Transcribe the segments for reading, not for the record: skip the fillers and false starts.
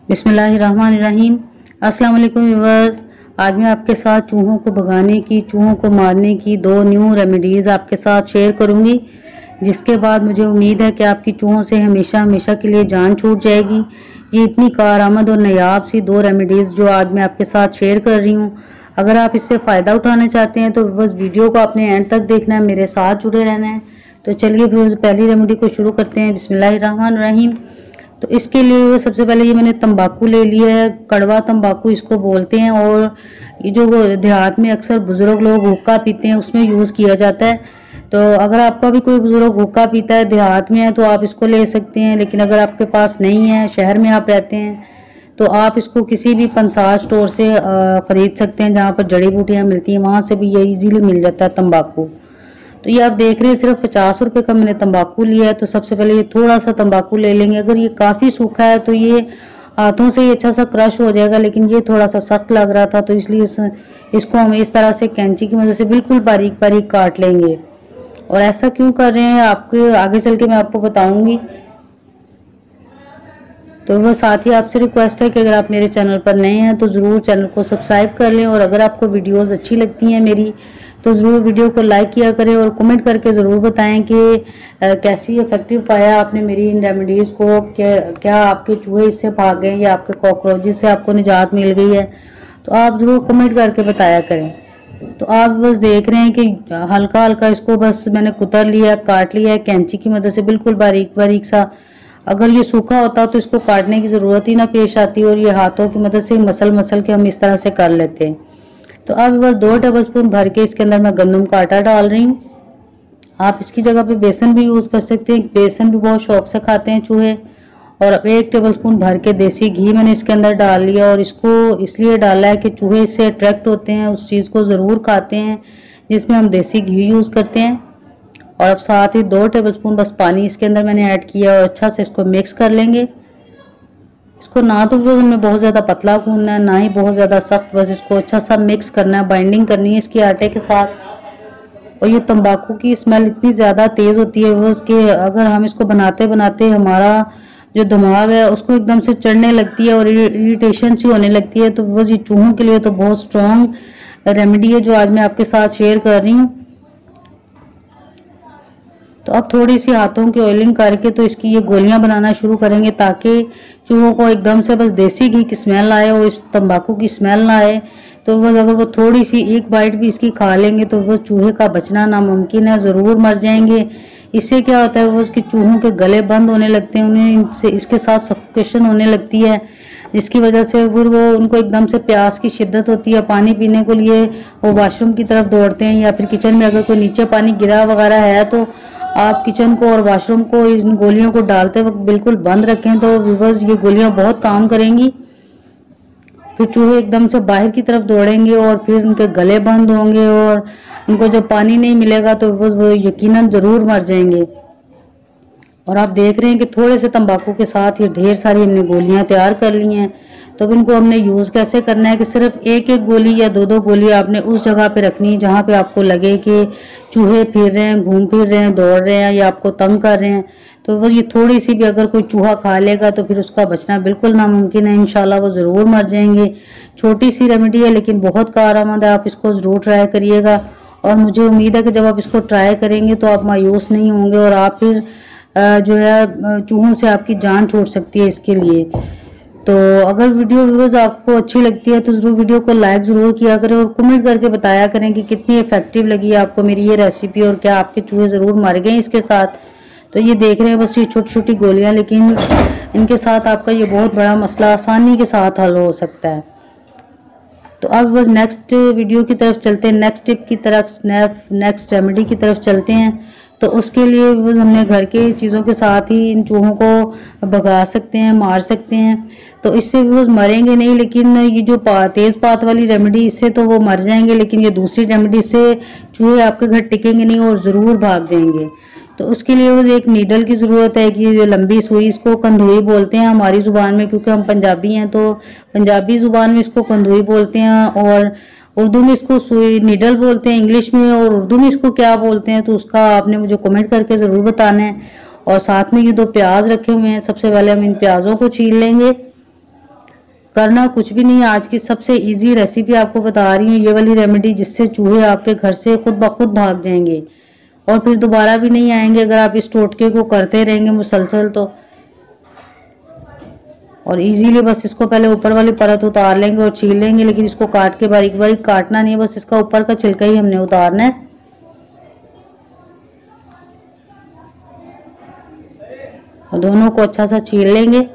बिस्मिल्लाहिर्रहमानिर्रहीम। अस्सलाम वालेकुम व्यूअर्स। आज मैं आपके साथ चूहों को भगाने की, चूहों को मारने की 2 न्यू रेमेडीज़ आपके साथ शेयर करूंगी, जिसके बाद मुझे उम्मीद है कि आपकी चूहों से हमेशा हमेशा के लिए जान छूट जाएगी। ये इतनी कारआमद और नायाब सी 2 रेमेडीज़ जो आज मैं आपके साथ शेयर कर रही हूँ, अगर आप इससे फ़ायदा उठाना चाहते हैं तो बस वीडियो को आपने एंड तक देखना है, मेरे साथ जुड़े रहना है। तो चलिए फिर पहली रेमेडी को शुरू करते हैं। बिस्मिल्लाहिर्रहमानिर्रहीम। तो इसके लिए सबसे पहले ये मैंने तंबाकू ले लिया है, कड़वा तंबाकू इसको बोलते हैं, और ये जो देहात में अक्सर बुजुर्ग लोग हुक्का पीते हैं उसमें यूज़ किया जाता है। तो अगर आपका भी कोई बुजुर्ग हुक्का पीता है, देहात में है, तो आप इसको ले सकते हैं। लेकिन अगर आपके पास नहीं है, शहर में आप रहते हैं, तो आप इसको किसी भी पंसार स्टोर से ख़रीद सकते हैं, जहाँ पर जड़ी बूटियाँ मिलती हैं, वहाँ से भी ये ईजीली मिल जाता है तंबाकू। तो ये आप देख रहे हैं सिर्फ 50 रुपये का मैंने तंबाकू लिया है। तो सबसे पहले ये थोड़ा सा तंबाकू ले लेंगे। अगर ये काफ़ी सूखा है तो ये हाथों से ही अच्छा सा क्रश हो जाएगा, लेकिन ये थोड़ा सा सख्त लग रहा था, तो इसलिए इसको हम इस तरह से कैंची की मदद से बिल्कुल बारीक बारीक काट लेंगे। और ऐसा क्यों कर रहे हैं आपके आगे चल के मैं आपको बताऊंगी। तो वह साथ ही आपसे रिक्वेस्ट है कि अगर आप मेरे चैनल पर नए हैं तो ज़रूर चैनल को सब्सक्राइब कर लें, और अगर आपको वीडियोस अच्छी लगती हैं मेरी तो ज़रूर वीडियो को लाइक किया करें, और कमेंट करके ज़रूर बताएं कि कैसी इफ़ेक्टिव पाया आपने मेरी इन रेमेडीज़ को। क्या आपके चूहे इससे भाग गए या आपके कॉकरोचेस से आपको निजात मिल गई है, तो आप ज़रूर कमेंट करके बताया करें। तो आप बस देख रहे हैं कि हल्का हल्का इसको बस मैंने कुतर लिया, काट लिया है कैंची की मदद से, बिल्कुल बारीक बारीक सा। अगर ये सूखा होता तो इसको काटने की ज़रूरत ही ना पेश आती, और ये हाथों की मदद से मसल मसल के हम इस तरह से कर लेते हैं। तो अब बस 2 टेबलस्पून भर के इसके अंदर मैं गंदम का आटा डाल रही हूँ। आप इसकी जगह पे बेसन भी यूज़ कर सकते हैं, बेसन भी बहुत शौक से खाते हैं चूहे। और अब 1 टेबलस्पून भर के देसी घी मैंने इसके अंदर डाल लिया, और इसको इसलिए डाला है कि चूहे इससे अट्रैक्ट होते हैं, उस चीज़ को ज़रूर खाते हैं जिसमें हम देसी घी यूज़ करते हैं। और अब साथ ही 2 टेबलस्पून बस पानी इसके अंदर मैंने ऐड किया, और अच्छा से इसको मिक्स कर लेंगे। इसको ना तो हमें बहुत ज़्यादा पतला गूंदना है, ना ही बहुत ज़्यादा सख्त, बस इसको अच्छा सा मिक्स करना है, बाइंडिंग करनी है इसकी आटे के साथ। और ये तंबाकू की स्मेल इतनी ज़्यादा तेज़ होती है वो उसके, अगर हम इसको बनाते बनाते हमारा जो दिमाग है उसको एकदम से चढ़ने लगती है और इरिटेशन सी होने लगती है। तो वो ये चूहों के लिए तो बहुत स्ट्रॉन्ग रेमेडी है जो आज मैं आपके साथ शेयर कर रही हूँ। तो अब थोड़ी सी हाथों की ऑयलिंग करके तो इसकी ये गोलियां बनाना शुरू करेंगे, ताकि चूहों को एकदम से बस देसी घी की स्मेल आए और इस तंबाकू की स्मेल ना आए। तो बस अगर वो थोड़ी सी एक बाइट भी इसकी खा लेंगे तो बस चूहे का बचना नामुमकिन है, ज़रूर मर जाएंगे। इससे क्या होता है, वो उसके चूहों के गले बंद होने लगते हैं, उन्हें इसके साथ सफोकेशन होने लगती है, जिसकी वजह से फिर वो उनको एकदम से प्यास की शिद्दत होती है, पानी पीने के लिए वो वॉशरूम की तरफ दौड़ते हैं, या फिर किचन में अगर कोई नीचे पानी गिरा वगैरह है तो आप किचन को और वॉशरूम को इन गोलियों को डालते वक्त बिल्कुल बंद रखें। तो व्यूअर्स ये गोलियां बहुत काम करेंगी। फिर चूहे एकदम से बाहर की तरफ दौड़ेंगे और फिर उनके गले बंद होंगे, और उनको जब पानी नहीं मिलेगा तो वो यकीनन ज़रूर मर जाएंगे। और आप देख रहे हैं कि थोड़े से तंबाकू के साथ ये ढेर सारी हमने गोलियां तैयार कर ली हैं। तो इनको हमने यूज़ कैसे करना है कि सिर्फ एक एक गोली या 2-2 गोली आपने उस जगह पे रखनी है जहाँ पे आपको लगे कि चूहे फिर रहे हैं, घूम फिर रहे हैं, दौड़ रहे हैं या आपको तंग कर रहे हैं। तो वो ये थोड़ी सी भी अगर कोई चूहा खा लेगा तो फिर उसका बचना बिल्कुल नामुमकिन है, इंशाल्लाह वो ज़रूर मर जाएंगे। छोटी सी रेमेडी है लेकिन बहुत कारआमद है, आप इसको ज़रूर ट्राई करिएगा। और मुझे उम्मीद है कि जब आप इसको ट्राई करेंगे तो आप मायूस नहीं होंगे, और आप फिर जो है चूहों से आपकी जान छूट सकती है इसके लिए। तो अगर वीडियो व्यूअर्स आपको अच्छी लगती है तो ज़रूर वीडियो को लाइक ज़रूर किया करें, और कमेंट करके बताया करें कि कितनी इफेक्टिव लगी है आपको मेरी ये रेसिपी, और क्या आपके चूहे ज़रूर मर गए इसके साथ। तो ये देख रहे हैं बस ये छोटी छोटी गोलियां, लेकिन इनके साथ आपका ये बहुत बड़ा मसला आसानी के साथ हल हो सकता है। तो अब बस नेक्स्ट वीडियो की तरफ चलते हैं, नेक्स्ट टिप की तरफ, नेक्स्ट रेमेडी की तरफ चलते हैं। तो उसके लिए हमने घर के चीज़ों के साथ ही इन चूहों को भगा सकते हैं, मार सकते हैं। तो इससे वो मरेंगे नहीं, लेकिन ये जो तेज़ पात वाली रेमेडी इससे तो वो मर जाएंगे, लेकिन ये दूसरी रेमेडी से चूहे आपके घर टिकेंगे नहीं और ज़रूर भाग जाएंगे। तो उसके लिए वो एक नीडल की ज़रूरत है, कि जो लंबी सुई, इसको कंधुई बोलते हैं हमारी ज़ुबान में, क्योंकि हम पंजाबी हैं तो पंजाबी ज़ुबान में इसको कंधुई बोलते हैं, और उर्दू में इसको सुई नीडल बोलते हैं इंग्लिश में, और उर्दू में इसको क्या बोलते हैं तो उसका आपने मुझे कमेंट करके ज़रूर बताना है। और साथ में ये 2 प्याज रखे हुए हैं, सबसे पहले हम इन प्याज़ों को छील लेंगे। करना कुछ भी नहीं है। आज की सबसे इजी रेसिपी आपको बता रही हूँ, ये वाली रेमेडी, जिससे चूहे आपके घर से खुद ब खुद भाग जाएंगे और फिर दोबारा भी नहीं आएंगे अगर आप इस टोटके को करते रहेंगे मुसलसल तो। और इजीली बस इसको पहले ऊपर वाली परत उतार लेंगे और छील लेंगे, लेकिन इसको काट के बारीक बारीक काटना नहीं है, बस इसका ऊपर का छिलका ही हमने उतारना है। और दोनों को अच्छा सा छील लेंगे।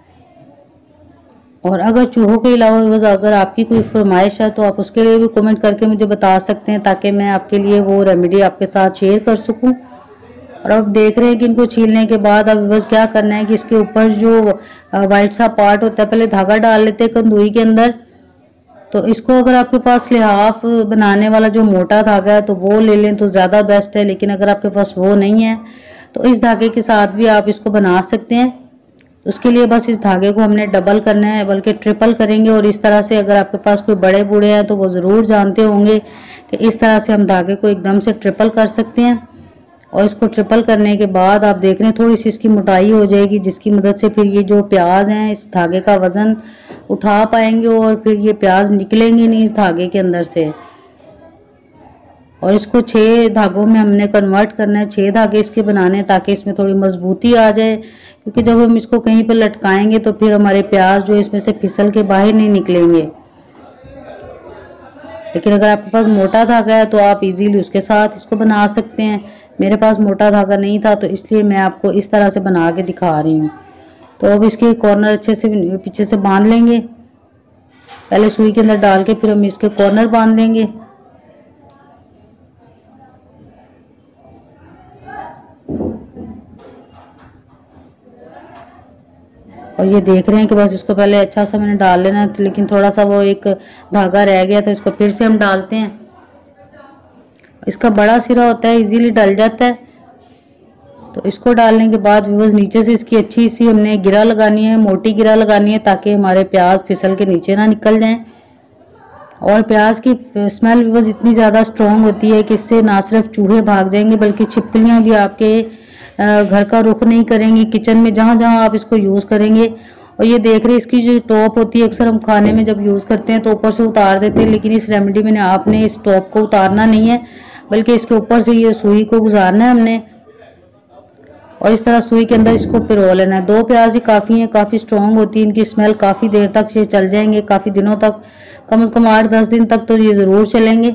और अगर चूहों के अलावा बस अगर आपकी कोई फरमाइश है तो आप उसके लिए भी कमेंट करके मुझे बता सकते हैं, ताकि मैं आपके लिए वो रेमेडी आपके साथ शेयर कर सकूं। और अब देख रहे हैं कि इनको छीलने के बाद अब बस क्या करना है कि इसके ऊपर जो वाइट सा पार्ट होता है, पहले धागा डाल लेते हैं कंदूई के अंदर। तो इसको अगर आपके पास लिहाफ बनाने वाला जो मोटा धागा है तो वो ले लें तो ज़्यादा बेस्ट है, लेकिन अगर आपके पास वो नहीं है तो इस धागे के साथ भी आप इसको बना सकते हैं। उसके लिए बस इस धागे को हमने डबल करना है, बल्कि ट्रिपल करेंगे। और इस तरह से अगर आपके पास कोई बड़े बूढ़े हैं तो वो ज़रूर जानते होंगे कि इस तरह से हम धागे को एकदम से ट्रिपल कर सकते हैं। और इसको ट्रिपल करने के बाद आप देख रहे हैं थोड़ी सी इसकी मोटाई हो जाएगी, जिसकी मदद से फिर ये जो प्याज हैं इस धागे का वज़न उठा पाएंगे और फिर ये प्याज निकलेंगे नहीं इस धागे के अंदर से। और इसको 6 धागों में हमने कन्वर्ट करना है, 6 धागे इसके बनाने हैं ताकि इसमें थोड़ी मजबूती आ जाए, क्योंकि जब हम इसको कहीं पर लटकाएंगे तो फिर हमारे प्याज जो इसमें से फिसल के बाहर नहीं निकलेंगे। लेकिन अगर आपके पास मोटा धागा है तो आप इजीली उसके साथ इसको बना सकते हैं। मेरे पास मोटा धागा नहीं था तो इसलिए मैं आपको इस तरह से बना के दिखा रही हूँ। तो अब इसके कॉर्नर अच्छे से पीछे से बांध लेंगे, पहले सुई के अंदर डाल के फिर हम इसके कॉर्नर बांध लेंगे। और ये देख रहे हैं कि बस इसको पहले अच्छा सा मैंने डाल लेना है, लेकिन थोड़ा सा वो एक धागा रह गया तो इसको फिर से हम डालते हैं। इसका बड़ा सिरा होता है, इजीली डल जाता है। तो इसको डालने के बाद बस नीचे से इसकी अच्छी सी हमने गिरा लगानी है, मोटी गिरा लगानी है, ताकि हमारे प्याज फिसल के नीचे ना निकल जाएं। और प्याज की स्मेल भी बस इतनी ज़्यादा स्ट्रॉन्ग होती है कि इससे ना सिर्फ चूहे भाग जाएंगे बल्कि छिपकलियाँ भी आपके घर का रुख नहीं करेंगी किचन में, जहाँ जहाँ आप इसको यूज़ करेंगे। और ये देख रहे हैं इसकी जो टॉप होती है अक्सर हम खाने में जब यूज़ करते हैं तो ऊपर से उतार देते हैं, लेकिन इस रेमेडी में आपने इस टॉप को उतारना नहीं है, बल्कि इसके ऊपर से ये सुई को गुजारना है हमने। और इस तरह सुई के अंदर इसको पिरो लेना है। 2 प्याज ही काफ़ी हैं, काफ़ी स्ट्रॉन्ग होती है, इनकी स्मेल काफ़ी देर तक ये चल जाएंगे, काफ़ी दिनों तक, कम से कम 8-10 दिन तक तो ये ज़रूर चलेंगे।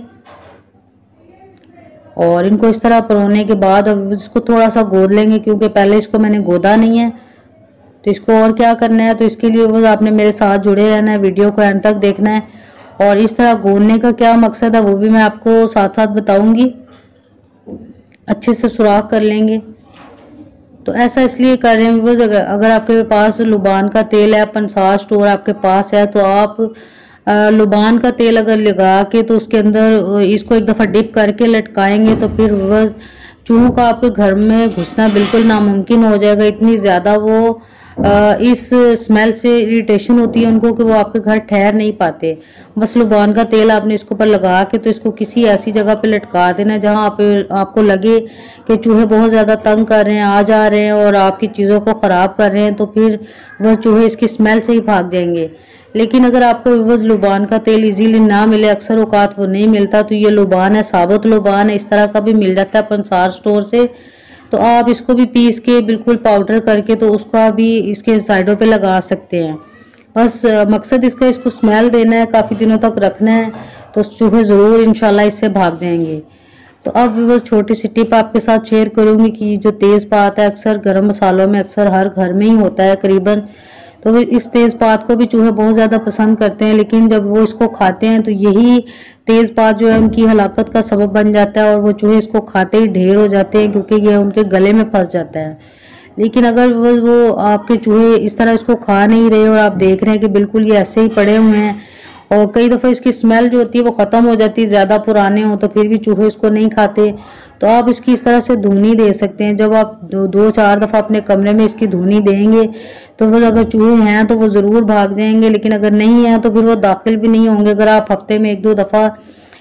और इनको इस तरह परोने के बाद अब इसको थोड़ा सा गोद लेंगे, क्योंकि पहले इसको मैंने गोदा नहीं है। तो इसको और क्या करना है, तो इसके लिए बस आपने मेरे साथ जुड़े रहना है, वीडियो को एंड तक देखना है। और इस तरह गोदने का क्या मकसद है वो भी मैं आपको साथ साथ बताऊंगी। अच्छे से सुराख कर लेंगे। तो ऐसा इसलिए कर रहे हैं बस, अगर आपके पास लुबान का तेल है, पंसार स्टोर आपके पास है, तो आप लुबान का तेल अगर लगा के तो उसके अंदर इसको एक दफ़ा डिप करके लटकाएंगे तो फिर बस चूहों का आपके घर में घुसना बिल्कुल नामुमकिन हो जाएगा। इतनी ज़्यादा वो इस स्मेल से इरिटेशन होती है उनको कि वो आपके घर ठहर नहीं पाते। बस लुबान का तेल आपने इसके ऊपर लगा के तो इसको किसी ऐसी जगह पे लटका देना जहाँ आपको लगे कि चूहे बहुत ज़्यादा तंग कर रहे हैं, आ जा रहे हैं और आपकी चीज़ों को ख़राब कर रहे हैं, तो फिर वह चूहे इसकी स्मेल से ही भाग जाएंगे। लेकिन अगर आपको बस लुबान का तेल इजीली ना मिले, अक्सर औकात वो नहीं मिलता, तो ये लुबान है, साबुत लुबान है, इस तरह का भी मिल जाता है पंसार स्टोर से। तो आप इसको भी पीस के बिल्कुल पाउडर करके तो उसका भी इसके साइडों पे लगा सकते हैं। बस मकसद इसका इसको स्मेल देना है, काफ़ी दिनों तक रखना है, तो चूहे ज़रूर इंशाल्लाह इससे भाग जाएंगे। तो अब बस छोटी सी टिप आपके साथ शेयर करूँगी कि जो तेज़पात है अक्सर गर्म मसालों में अक्सर हर घर में ही होता है करीबन, तो इस तेज़पात को भी चूहे बहुत ज़्यादा पसंद करते हैं, लेकिन जब वो इसको खाते हैं तो यही तेज़पात जो है उनकी हलाकत का सबब बन जाता है और वो चूहे इसको खाते ही ढेर हो जाते हैं, क्योंकि ये उनके गले में फंस जाता है। लेकिन अगर वो आपके चूहे इस तरह इसको खा नहीं रहे और आप देख रहे हैं कि बिल्कुल ये ऐसे ही पड़े हुए हैं और कई दफ़ा इसकी स्मेल जो होती है वो ख़त्म हो जाती है, ज़्यादा पुराने हो तो फिर भी चूहे इसको नहीं खाते, तो आप इसकी इस तरह से धुनी दे सकते हैं। जब आप 2-4 दफ़ा अपने कमरे में इसकी धुनी देंगे तो वो अगर चूहे हैं तो वो ज़रूर भाग जाएंगे, लेकिन अगर नहीं है तो फिर वो दाखिल भी नहीं होंगे। अगर आप हफ्ते में 1-2 दफ़ा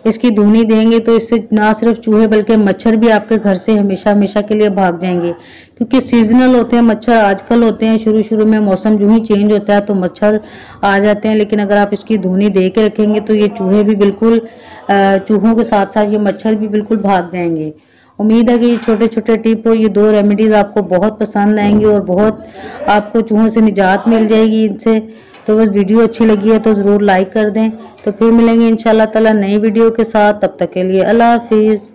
इसकी धुनी देंगे तो इससे ना सिर्फ चूहे बल्कि मच्छर भी आपके घर से हमेशा हमेशा के लिए भाग जाएंगे, क्योंकि सीजनल होते हैं मच्छर, आजकल होते हैं, शुरू शुरू में मौसम जो ही चेंज होता है तो मच्छर आ जाते हैं। लेकिन अगर आप इसकी धुनी दे के रखेंगे तो ये चूहे भी बिल्कुल, चूहों के साथ साथ ये मच्छर भी बिल्कुल भाग जाएंगे। उम्मीद है कि ये छोटे छोटे टिप और ये 2 रेमेडीज आपको बहुत पसंद आएंगी और बहुत आपको चूहों से निजात मिल जाएगी इनसे। तो बस वीडियो अच्छी लगी है तो ज़रूर लाइक कर दें। तो फिर मिलेंगे इंशाल्लाह ताला नई वीडियो के साथ, तब तक के लिए अल्लाह हाफिज़।